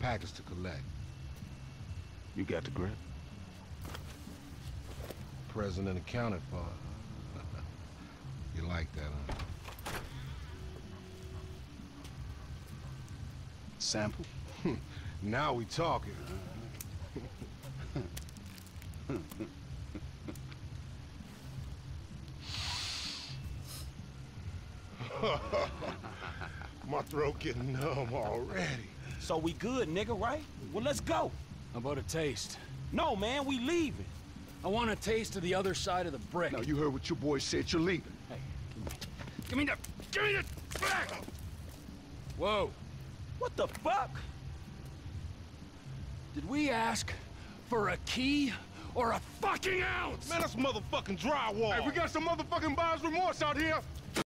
package to collect. You got the grip? Present and accounted for. You like that, huh? Sample? Now we talking. My throat getting numb already. So we good, nigga, right? Well, let's go. How about a taste? No, man, we leaving. I want a taste of the other side of the brick. Now, you heard what your boy said. You're leaving. Hey, give me the back! Whoa. What the fuck? Did we ask for a key or a fucking ounce? Man, that's motherfucking drywall. Hey, we got some motherfucking buyer's remorse out here.